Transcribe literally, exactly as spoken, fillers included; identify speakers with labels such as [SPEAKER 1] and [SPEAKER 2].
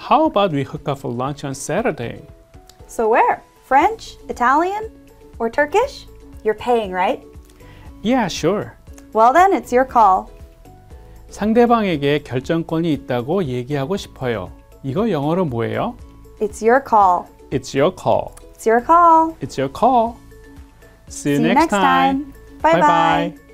[SPEAKER 1] How about we hook up for lunch on Saturday?
[SPEAKER 2] So where? French, Italian, or Turkish? You're paying, right?
[SPEAKER 1] Yeah, sure.
[SPEAKER 2] Well then, it's your call.
[SPEAKER 1] 상대방에게 결정권이 있다고 얘기하고 싶어요. 이거 영어로 뭐예요?
[SPEAKER 2] It's your call.
[SPEAKER 1] It's your call.
[SPEAKER 2] It's your call.
[SPEAKER 1] It's your call. See you,
[SPEAKER 2] See you
[SPEAKER 1] next,
[SPEAKER 2] next time.
[SPEAKER 1] time.
[SPEAKER 2] Bye-bye.
[SPEAKER 1] Bye-bye.